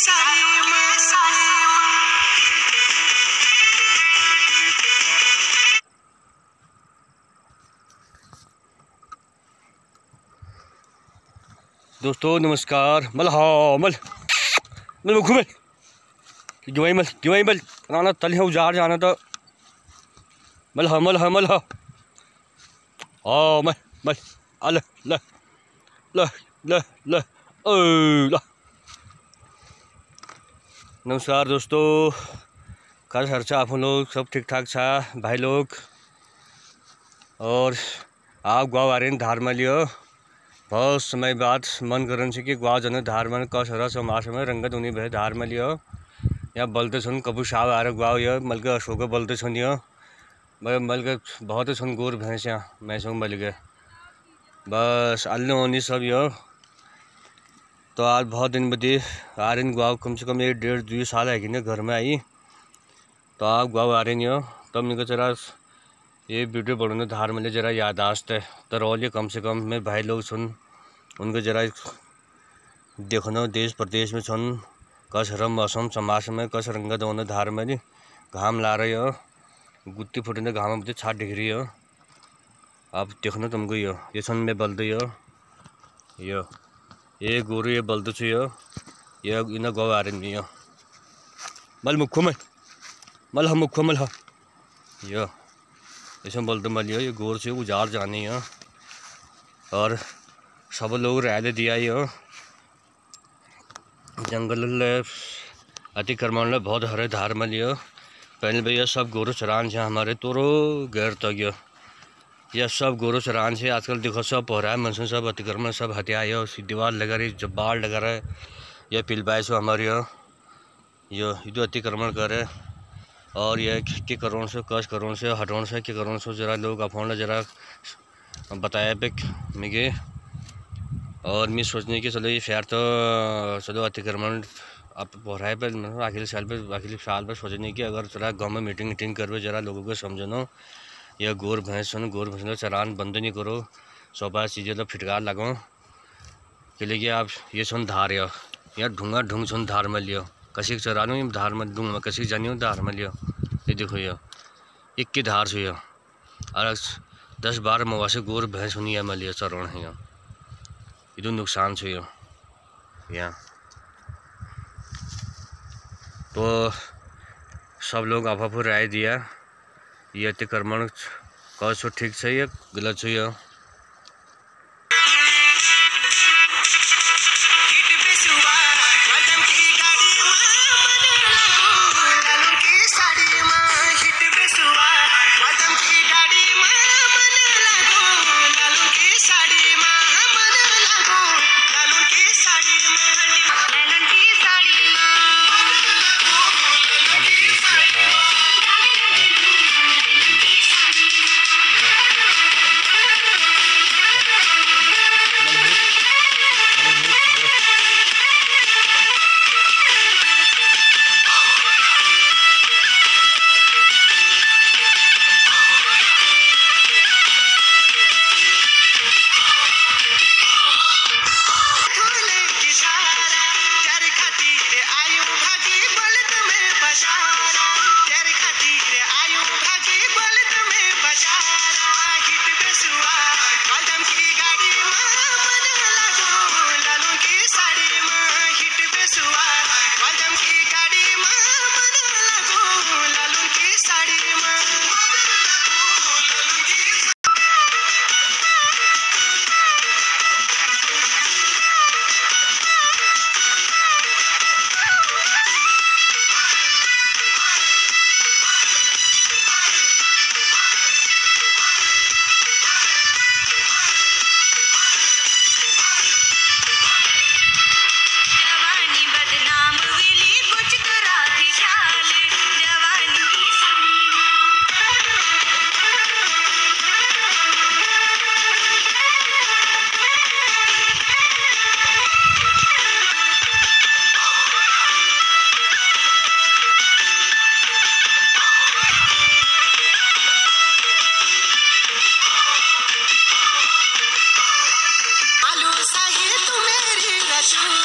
दोस्तों नमस्कार। मल हाँ मल मल मुख मल क्यों मल राना तल है उजाड़ जाना तो मल हाँ मल हाँ मल मल अल ल ल ल ल ल। नमस्कार दोस्तों, कर खर्चा आप लोग सब ठीक ठाक छा भाई लोग। और आप गाँव आ रहे हैं धार में लियो बहुत समय बाद मन करन से कि गाँव जन धार में कस रस मास में रंगत उन्हीं भे धार में लियो या बलते छन कबू साव आ रहे गाँव ये मल के अशोक बलते छन यो मल के बहुत छन गोर भैंस यहाँ मैसों मल के बस अल्ले होनी सब यो। तो आज बहुत दिन बदी आ रहे गाँव, कम से कम 1.5-2 साल है कि ना घर में आई। तो आप गाँव आ रहे हो तब निकल जरा ये वीडियो बढ़ने धार में जरा यादाश्त है तो रोलिए कम से कम मैं भाई लोग सुन उनको जरा देखना देश प्रदेश में सुन कस रम मौसम समास में कस रंगत होने धार में जी घाम ला रही हो गुत्ती फुटने घाम में छाट दिख रही हो। आप देखना तुमको यो ये सुन में बल दो यो ये गोरू ये बल दो ये इन गौ आ रही यो मल मुखो मल हम मुखो मल यो ऐसे बोलते मलियो ये गोर से उजाड़ जानी है और सब लोग रह दिया यो जंगल अतिक्रमण बहुत हरे धार में लियो। पहले भैया सब गोरु चरान से हमारे तोरो गैर तक यो यह सब गोरु चरान से आजकल देखो सब हो रहा है मनसून सब अतिक्रमण सब हत्या यो दीवार लगा रही जब बाढ़ लगा रहा है यह पिलबाई सो हमारे यो इधर अतिक्रमण करे और यह के करोड़ से कश करोड़ से हटोड़ से के करोड़ से जरा लोग अफोन जरा बताया पे मिगे और मैं सोचने की चलो ये फेयर तो चलो अतिक्रमण अब हो रहा है पर आखिरी साल पर सोचने की अगर जरा गाँव में मीटिंग करवे जरा लोगों को समझनो यह गोर भैंस चरान बंद नहीं करो सोपा चीज़ें तो फिटकार लगो के लिए आप ये सुन धार या ढूंगा ढूंग सुन धार में लियो कसी चरानो ये धार में दूंगा कसी जानियो धार में लियो ये देखो यो एक की धार से यो और 10-12 मवासे गोर भैंस सुनी है मैं लियो चरण है ये तो नुकसान से यो या तो सब लोग आप राय दिया ये अतिक्रमण कौन सो ठीक से या गलत से यो। आलू साहिर तू मेरी रसूल